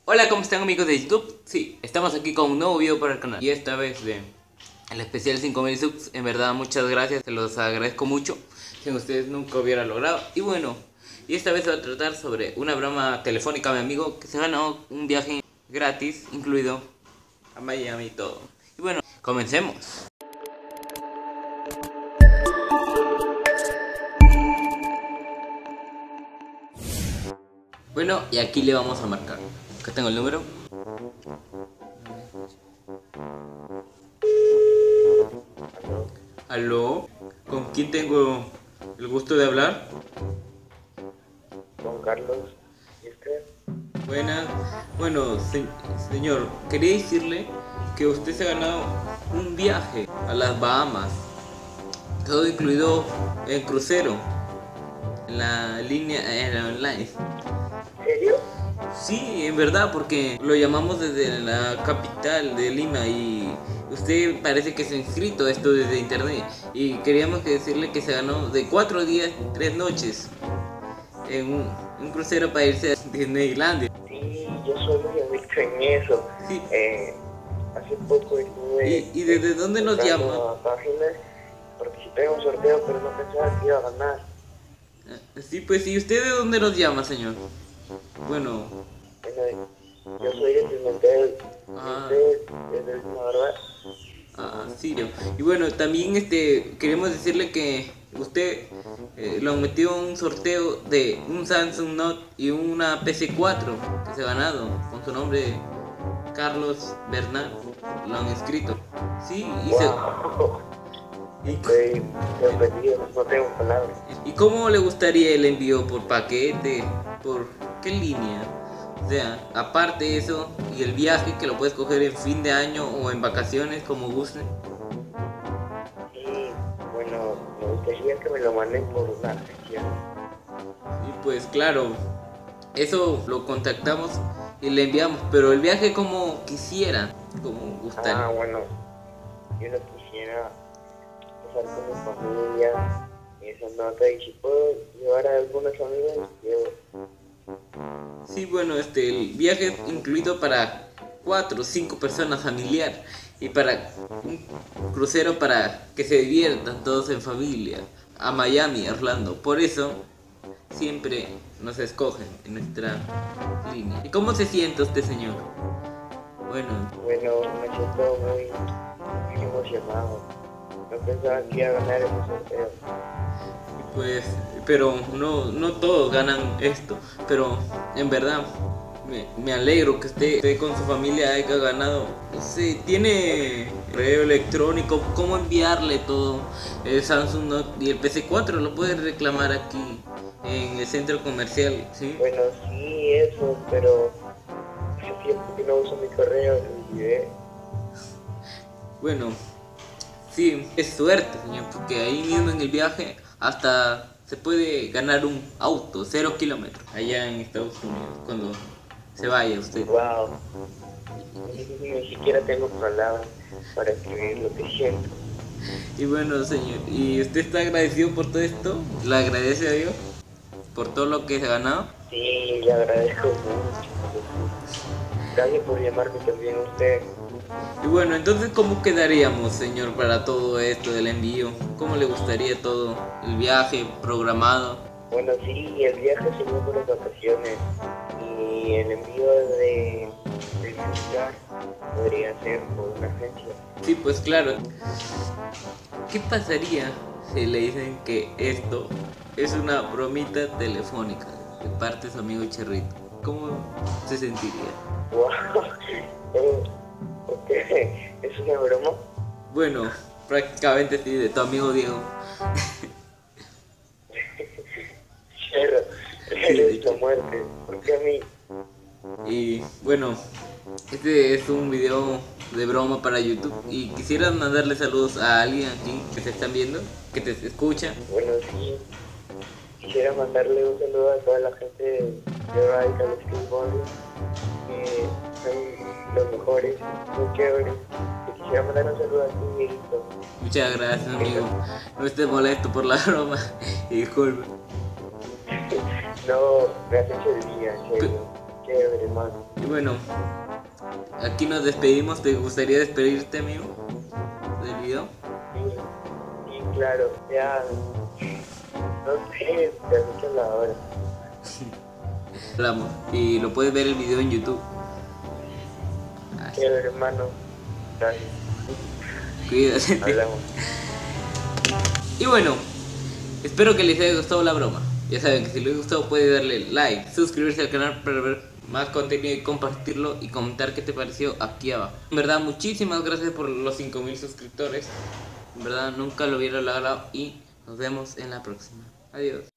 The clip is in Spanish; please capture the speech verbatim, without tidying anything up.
Hola, ¿cómo están amigos de YouTube? Sí, estamos aquí con un nuevo video para el canal. Y esta vez de el especial cinco mil subs. En verdad, muchas gracias, se los agradezco mucho. Sin ustedes nunca hubiera logrado. Y bueno, y esta vez se va a tratar sobre una broma telefónica a mi amigo que se ganó un viaje gratis, incluido a Miami y todo. Y bueno, comencemos. Bueno, y aquí le vamos a marcar. Acá tengo el número. ¿Aló? ¿Con quién tengo el gusto de hablar? Don Carlos, ¿y usted? Buenas. Bueno, se- señor, quería decirle que usted se ha ganado un viaje a las Bahamas. Todo incluido en crucero, en la línea aérea online. ¿En serio? Sí, en verdad, porque lo llamamos desde la capital de Lima y usted parece que se ha inscrito a esto desde internet. Y queríamos que decirle que se ganó de cuatro días y tres noches en un, un crucero para irse a Disneylandia. Sí, yo soy muy adicto en eso. Sí. Eh, hace poco estuve... ¿Y, y desde dónde nos entrando llama? a páginas, participé en un sorteo, pero no pensaba que iba a ganar. Ah, Sí, pues, ¿y usted de dónde nos llama, señor? Bueno, Bueno, yo soy de Pimentel, ah, usted es de Lima, ¿verdad? ah, sí, yo. Y bueno, también este queremos decirle que usted eh, lo metió en un sorteo de un Samsung Note y una P C cuatro que se ha ganado con su nombre Carlos Bernal. Lo han escrito. Sí, y se... Wow. ¿Y, Estoy sorprendido, no tengo palabras. ¿Y cómo le gustaría el envío? ¿Por paquete? ¿Por qué línea? O sea, aparte de eso, y el viaje que lo puedes coger en fin de año o en vacaciones, como guste. Y bueno, me gustaría que me lo manden por una agencia. Y pues claro, eso lo contactamos y le enviamos, pero el viaje como quisiera, como Ah, gustaría. bueno, yo no quisiera pasar con mi familia en esa nota y si puedo llevar a algunos amigos, llevo. Sí, bueno, este, el viaje es incluido para cuatro o cinco personas familiar y para un crucero para que se diviertan todos en familia a Miami, Orlando. Por eso siempre nos escogen en nuestra línea. ¿Y cómo se siente usted, señor? Bueno, Bueno, me siento muy, muy emocionado. No pensaba que iba a ganar ese sorteo. pues, pero no, no todos ganan esto, pero en verdad me, me alegro que usted, usted con su familia haya ganado. No sé, tiene correo electrónico, cómo enviarle todo el Samsung Note y el P C cuatro, lo puede reclamar aquí en el centro comercial, ¿sí? Bueno, sí, eso, pero hace tiempo que no uso mi correo, lo olvidé. Bueno, sí, es suerte, señor, porque ahí mismo en el viaje hasta se puede ganar un auto, cero kilómetros, allá en Estados Unidos, cuando se vaya usted. Wow, ni, ni siquiera tengo palabras para escribir lo que siento. Y bueno, señor, ¿y usted está agradecido por todo esto? ¿Le agradece a Dios por todo lo que se ha ganado? Sí, le agradezco mucho. Gracias por llamarme también a usted. Y bueno, entonces, ¿cómo quedaríamos, señor, para todo esto del envío? ¿Cómo le gustaría todo el viaje programado? Bueno, sí, el viaje sería por las vacaciones y el envío de, de celular podría ser por una agencia. Sí, pues claro. ¿Qué pasaría si le dicen que esto es una bromita telefónica de parte de su amigo Cherrito? ¿Cómo se sentiría? Wow, eh, ok, ¿es una broma? Bueno, prácticamente sí, de tu amigo Diego. Cierro, Sí, de eres la hecho. muerte, porque a mí, Y bueno, este es un video de broma para YouTube y quisiera mandarle saludos a alguien aquí que te están viendo, que te escucha. bueno, sí, quisiera mandarle un saludo a toda la gente de Radical Skateboard, que son los mejores, muy chéveres. Te quisiera mandar un saludo a ti, Miguelito. Muchas gracias, amigo. No estés molesto por la broma y disculpe. No, me has hecho el día, en serio. Chévere, mano. Y bueno, aquí nos despedimos. ¿Te gustaría despedirte, amigo, del video? Sí, sí, claro, ya. No sé, te has dicho la hora. Hablamos. Y lo puedes ver el video en YouTube. Así. Chévere, hermano. Gracias. Cuídate. Hablamos. Y bueno, espero que les haya gustado la broma. Ya saben que si les gustó pueden darle like, suscribirse al canal para ver más contenido y compartirlo y comentar qué te pareció aquí abajo. En verdad, muchísimas gracias por los cinco mil suscriptores. En verdad, nunca lo hubiera logrado y nos vemos en la próxima. Adiós.